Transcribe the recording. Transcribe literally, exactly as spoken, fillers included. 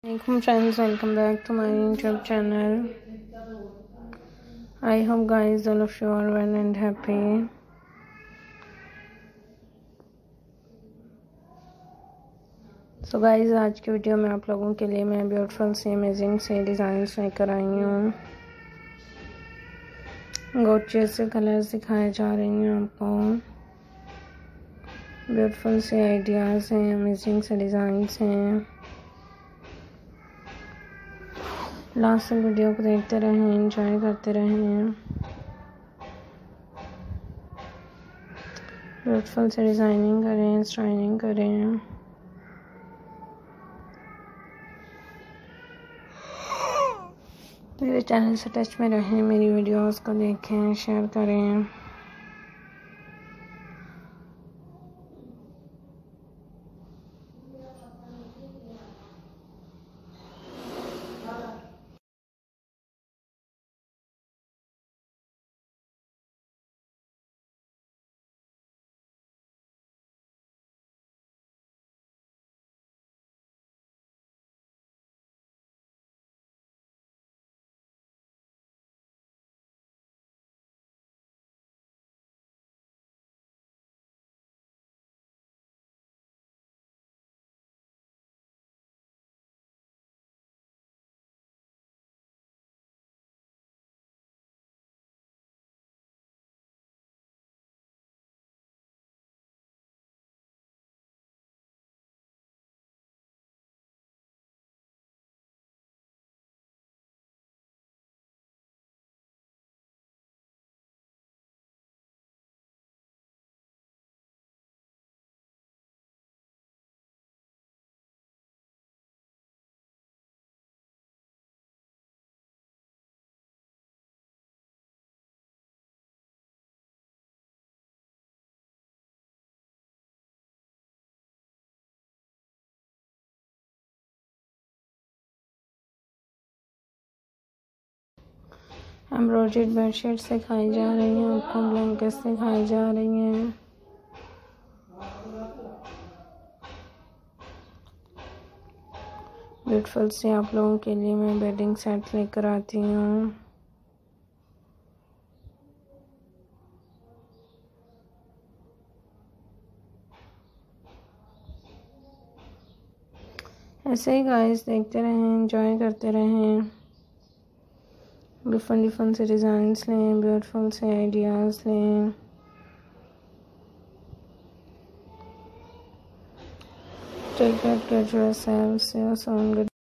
Welcome friends, welcome back to my YouTube channel. I hope guys all of you are well and happy. So guys, आज की video में आप लोगों के लिए मैं ब्यूटीफुल से अमेजिंग से डिज़ाइंस लेकर आई हूँ। गॉर्जियस से कलर्स दिखाए जा रही हैं आपको। ब्यूटीफुल से आइडियाज़ हैं, अमेजिंग से डिज़ाइंस हैं। लास्ट तक वीडियो को देखते रहें, एंजॉय करते रहें। ब्यूटीफुल से डिज़ाइनिंग करें, स्टाइलिंग करें। मेरे चैनल से टच में रहें, मेरी वीडियोस को देखें, शेयर करें। एम्ब्रॉयडर्ड बेडशीट्स दिखाई जा रही हैं आपको, ब्लैंकेट्स दिखाई जा रही हैं। ब्यूटीफुल से आप लोगों के लिए मैं बेडिंग सेट लेकर आती हूँ। ऐसे ही गाइस देखते रहें, एंजॉय करते रहें। डिफरेंट डिफरेंट से डिज़ाइंस लें, ब्यूटीफुल से आइडियाज़ लें। Take care, get yourself, see you soon.